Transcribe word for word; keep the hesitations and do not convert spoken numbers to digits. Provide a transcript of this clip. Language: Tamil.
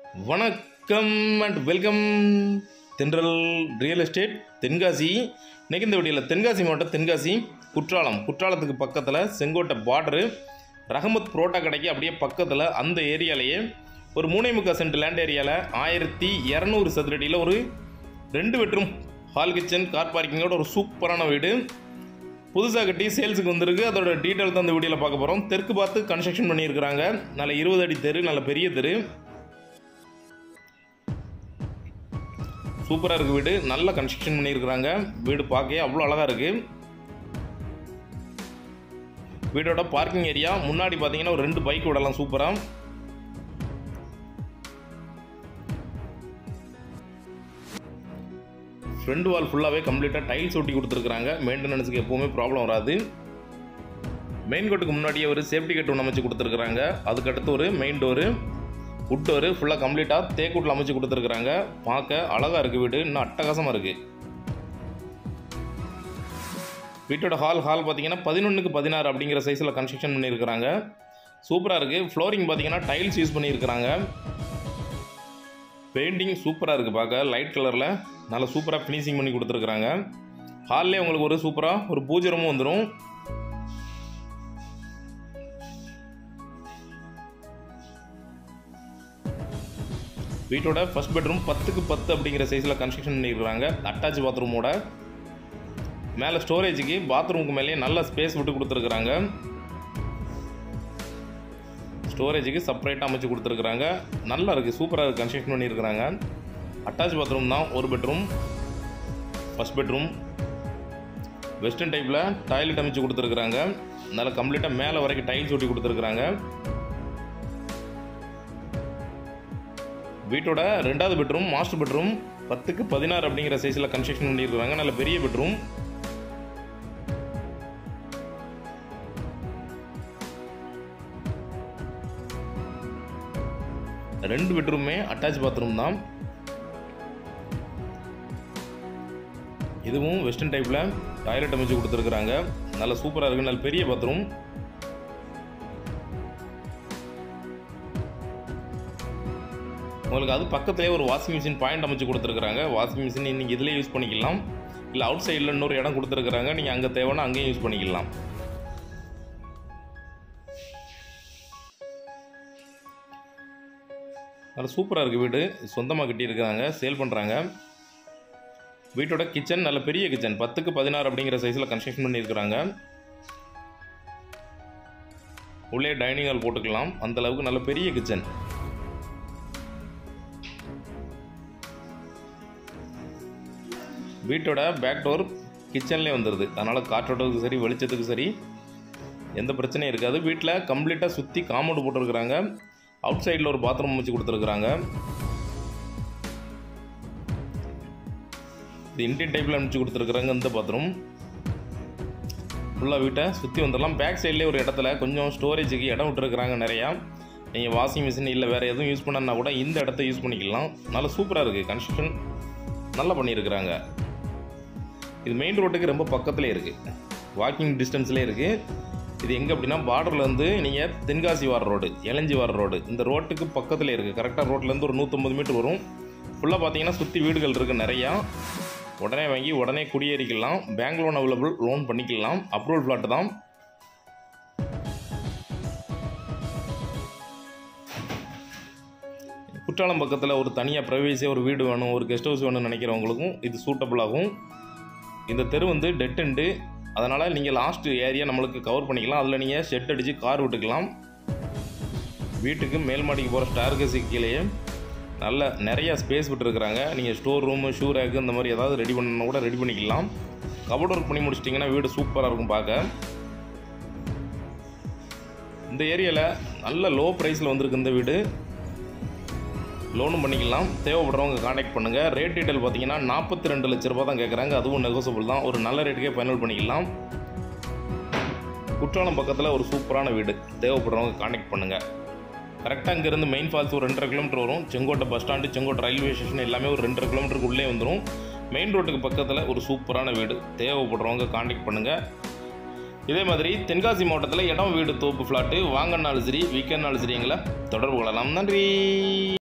வணக்கம் and welcome Thendral real estate Tenkasi. இன்றைக்கி இந்த வீடியோவில் தென்காசி மாவட்டம் தென்காசி குற்றாலம் குற்றாலத்துக்கு பக்கத்தில் செங்கோட்டை பார்டரு ரஹமத் புரோட்டா கடைக்கு அப்படியே பக்கத்தில் அந்த ஏரியாலேயே ஒரு மூணே முக்கால் சென்ட் லேண்ட் ஏரியாவில் ஆயிரத்தி இரநூறு சதுரடியில் ஒரு ரெண்டு பெட்ரூம் ஹால் கிச்சன் கார் பார்க்கிங்கோட ஒரு சூப்பரான வீடு புதுசாக கட்டி சேல்ஸுக்கு வந்திருக்கு. அதோட டீட்டெயில் தான் இந்த வீடியோவில் பார்க்க போகிறோம். தெற்கு பார்த்து கன்ஸ்ட்ரக்ஷன் பண்ணியிருக்கிறாங்க. நல்ல இருபது அடி தெரு, நல்ல பெரிய தெரு, சூப்பராக இருக்குது வீடு. நல்ல கன்ஸ்ட்ரக்ஷன் பண்ணியிருக்கிறாங்க. வீடு பார்க்க அவ்வளோ அழகாக இருக்குது. வீடோட பார்க்கிங் ஏரியா முன்னாடி பார்த்தீங்கன்னா ஒரு ரெண்டு பைக் விடலாம் சூப்பராக. ஃப்ரண்ட் வால் ஃபுல்லாகவே கம்ப்ளீட்டாக டைல்ஸ் ஒட்டி கொடுத்துருக்குறாங்க. மெயின்டெனன்ஸுக்கு எப்போவுமே ப்ராப்ளம் வராது. மெயின் கோட்டுக்கு முன்னாடியே ஒரு சேஃப்டி கட் ஒன்று அமைச்சு கொடுத்துருக்குறாங்க. அதுக்கடுத்து ஒரு மெயின் டோரு, உட் டோரு ஃபுல்லாக கம்ப்ளீட்டாக தேக்கூட்டில் அமைச்சு கொடுத்துருக்குறாங்க. பார்க்க அழகாக இருக்குது வீடு, இன்னும் அட்டகாசமாக இருக்குது. வீட்டோட ஹால் ஹால் பார்த்தீங்கன்னா பதினொன்றுக்கு பதினாறு அப்படிங்கிற சைஸில் கன்ஸ்ட்ரக்ஷன் பண்ணியிருக்கிறாங்க. சூப்பராக இருக்குது. ஃப்ளோரிங் பார்த்தீங்கன்னா டைல்ஸ் யூஸ் பண்ணியிருக்கிறாங்க. பெயிண்டிங் சூப்பராக இருக்குது. பார்க்க லைட் கலரில் நல்லா சூப்பராக ஃபினிஷிங் பண்ணி கொடுத்துருக்குறாங்க. ஹால்லே உங்களுக்கு ஒரு சூப்பராக ஒரு பூஜை ரூமும் வந்துடும். வீட்டோட ஃபர்ஸ்ட் பெட்ரூம் பத்துக்கு பத்து அப்படிங்கிற சைஸில் கன்ஸ்ட்ரக்ஷன் பண்ணியிருக்கிறாங்க. அட்டாச் பாத்ரூமோட மேலே ஸ்டோரேஜுக்கு பாத்ரூமுக்கு மேலேயே நல்ல ஸ்பேஸ் விட்டு கொடுத்துருக்குறாங்க. ஸ்டோரேஜுக்கு செப்பரேட்டாக அமைச்சு கொடுத்துருக்குறாங்க. நல்லா இருக்குது, சூப்பராக கன்ஸ்ட்ரக்ஷன் பண்ணியிருக்கிறாங்க. அட்டாச் பாத்ரூம் தான் ஒரு பெட்ரூம். ஃபர்ஸ்ட் பெட்ரூம் வெஸ்டர்ன் டைப்பில் டாய்லெட் அமைச்சு கொடுத்துருக்குறாங்க. நல்லா கம்ப்ளீட்டாக மேலே வரைக்கும் டைல்ஸ் ஒட்டி கொடுத்துருக்குறாங்க. வீட்டோட ரெண்டாவது பெட்ரூம் மாஸ்டர் பெட்ரூம் பத்துக்கு பதினாறு அப்படிங்கிற சைஸில் கன்ஸ்ட்ரக்ஷன் பண்ணியிருக்கிறாங்க. நல்ல பெரிய பெட்ரூம். ரெண்டு பெட்ரூமே அட்டாச் பாத்ரூம் தான். இதுவும் வெஸ்டர்ன் டைப்பில் டாய்லெட் அமைச்சு கொடுத்துருக்குறாங்க. நல்ல சூப்பராக இருக்குது. நல்ல பெரிய பாத்ரூம். உங்களுக்கு அது பக்கத்துலேயே ஒரு வாஷிங் மிஷின் பாயிண்ட் அமைச்சு கொடுத்துருக்குறாங்க. வாஷிங் மிஷின் நீங்கள் இதிலே யூஸ் பண்ணிக்கலாம். இல்லை அவுட் சைடில் இன்னொரு இடம் கொடுத்துருக்குறாங்க. நீங்கள் அங்கே தேவைன்னா அங்கேயும் யூஸ் பண்ணிக்கலாம். நல்ல சூப்பராக இருக்குது வீடு. சொந்தமாக கட்டியிருக்கிறாங்க, சேல் பண்ணுறாங்க. வீட்டோட கிச்சன் நல்ல பெரிய கிச்சன் பத்துக்கு பதினாறு அப்படிங்கிற சைஸில் கன்ஸ்ட்ரக்ஷன் பண்ணியிருக்கிறாங்க. உள்ளே டைனிங் ஹால் போட்டுக்கலாம். அந்தளவுக்கு நல்ல பெரிய கிச்சன். வீட்டோட பேக் டோர் கிச்சன்லேயே வந்துடுது. அதனால் காற்றோட்டத்துக்கு சரி வெளிச்சத்துக்கு சரி எந்த பிரச்சனையும் இருக்காது. வீட்டில் கம்ப்ளீட்டாக சுற்றி காம்பவுண்ட் போட்டிருக்கிறாங்க. அவுட் சைடில் ஒரு பாத்ரூம் வச்சு கொடுத்துருக்குறாங்க. இது இண்டியன் டைப்பில் அமைச்சு கொடுத்துருக்குறாங்க. இந்த பாத்ரூம் ஃபுல்லாக வீட்டை சுற்றி வந்துடலாம். பேக் சைட்லேயே ஒரு இடத்துல கொஞ்சம் ஸ்டோரேஜுக்கு இடம் விட்டுருக்குறாங்க நிறையா. நீங்கள் வாஷிங் மிஷின் இல்லை வேறு எதுவும் யூஸ் பண்ணனா கூட இந்த இடத்த யூஸ் பண்ணிக்கலாம். நல்லா சூப்பராக இருக்குது. கன்ஸ்ட்ரக்ஷன் நல்லா பண்ணியிருக்கிறாங்க. இது மெயின் ரோட்டுக்கு ரொம்ப பக்கத்துலேயே இருக்குது. வாக்கிங் டிஸ்டன்ஸ்லேயே இருக்குது. இது எங்கே அப்படின்னா பார்டர்லேருந்து நீங்கள் தென்காசி வார ரோடு, எலஞ்சி வார ரோடு, இந்த ரோட்டுக்கு பக்கத்துலேயே இருக்குது. கரெக்டாக ரோட்லேருந்து ஒரு நூற்றம்பது மீட்டர் வரும். ஃபுல்லாக பார்த்தீங்கன்னா சுற்றி வீடுகள் இருக்குது நிறையா. உடனே வாங்கி உடனே குடியேறிக்கலாம். பேங்க் லோன் அவைலபிள், லோன் பண்ணிக்கலாம். அப்ரூவல் ஃப்ளாட்டு தான். குற்றாலம் பக்கத்தில் ஒரு தனியாக ப்ரைவேசியாக ஒரு வீடு வேணும், ஒரு கெஸ்ட் ஹவுஸ் வேணும்னு நினைக்கிறவங்களுக்கும் இது சூட்டபிள் ஆகும். இந்த தெரு வந்து டெட் எண்டு, அதனால் நீங்கள் லாஸ்ட் ஏரியா நம்மளுக்கு கவர் பண்ணிக்கலாம். அதில் நீங்கள் ஷெட் அடித்து கார் விட்டுக்கலாம். வீட்டுக்கு மேல் மாடிக்கு போகிற ஸ்டார்கேஸுக்கு கீழேயே நல்ல நிறையா ஸ்பேஸ் விட்டுருக்குறாங்க. நீங்கள் ஸ்டோர் ரூமு, ஷூ ரேக்கு இந்த மாதிரி ஏதாவது ரெடி பண்ணணும் கூட ரெடி பண்ணிக்கலாம். கபோர்ட் ஒர்க் பண்ணி முடிச்சிட்டிங்கன்னா வீடு சூப்பராக இருக்கும் பார்க்க. இந்த ஏரியாவில் நல்ல லோ ப்ரைஸில் வந்திருக்கு இந்த வீடு. லோனும் பண்ணிக்கலாம். தேவைப்படுறவங்க காண்டாக்ட் பண்ணுங்கள். ரேட் டீட்டெயில் பார்த்தீங்கன்னா நாற்பத்தி ரெண்டு லட்ச ரூபா தான் கேட்குறாங்க. அதுவும் நெகோசபிள் தான். ஒரு நல்ல ரேட்டுக்கே ஃபைனல் பண்ணிக்கலாம். குற்றாலம் பக்கத்தில் ஒரு சூப்பரான வீடு. தேவைப்படுறவங்க காண்டாக்ட் பண்ணுங்கள். கரெக்டாக இங்கேருந்து மெயின் ஃபால்ஸ் ஒரு ரெண்டரை கிலோமீட்டர் வரும். Sengottai bus stand, Sengottai railway station எல்லாமே ஒரு ரெண்டரை கிலோமீட்டருக்கு உள்ளே வந்துடும். மெயின் ரோட்டுக்கு பக்கத்தில் ஒரு சூப்பரான வீடு. தேவைப்படுறவங்க காண்டாக்ட் பண்ணுங்கள். இதே மாதிரி தென்காசி மாவட்டத்தில் இடம் வீடு தோப்பு ஃப்ளாட்டு வாங்கினாலும் சரி விற்கனாலும் சரி எங்களை தொடர்பு கொள்ளலாம். நன்றி.